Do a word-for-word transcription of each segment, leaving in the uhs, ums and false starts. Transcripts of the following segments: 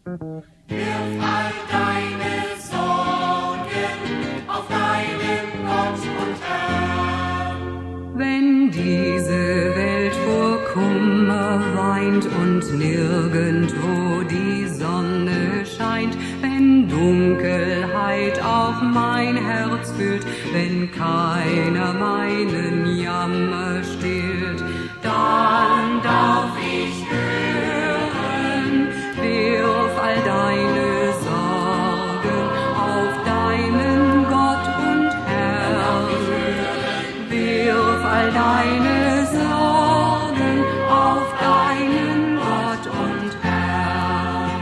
Wirf all deine Sorgen auf deinen Gott und Herrn. Wenn diese Welt vor Kummer weint und nirgendwo die Sonne scheint, wenn Dunkelheit auch mein Herz füllt, wenn keiner meinen Jammer stillt, dann darf ich hören, wirf all deine Sorgen auf deinen Gott und Herrn. Wirf all deine Sorgen auf deinen Gott und Herrn.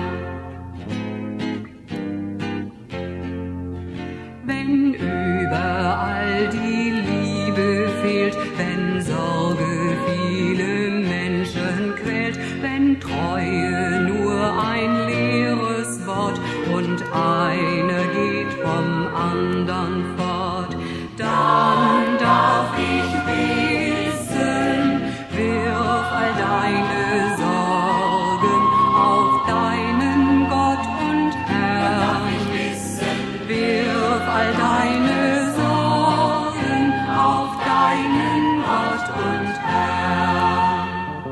Wenn überall die Liebe fehlt, wenn Sorge viele Menschen quält, wenn Treue nur ein leeres Wort und einer geht vom andern fort, dann darf ich wissen, wirf all deine Sorgen auf deinen Gott und Herrn. Wirf all deine Sorgen auf deinen Gott und Herrn.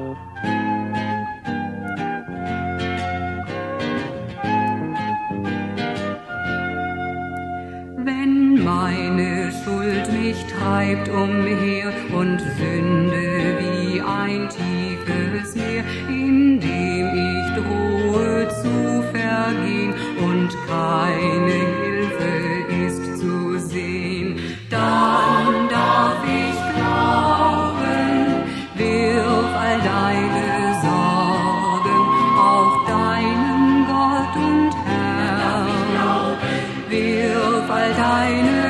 Wenn meine Schuld mich treibt umher und Sünde wie ein tiefes Meer, in dem ich drohe zu vergehen und keine Hilfe ist zu sehen, dann darf ich glauben, wirf all deine Sorgen auf deinen Gott und Herrn. Wirf all deine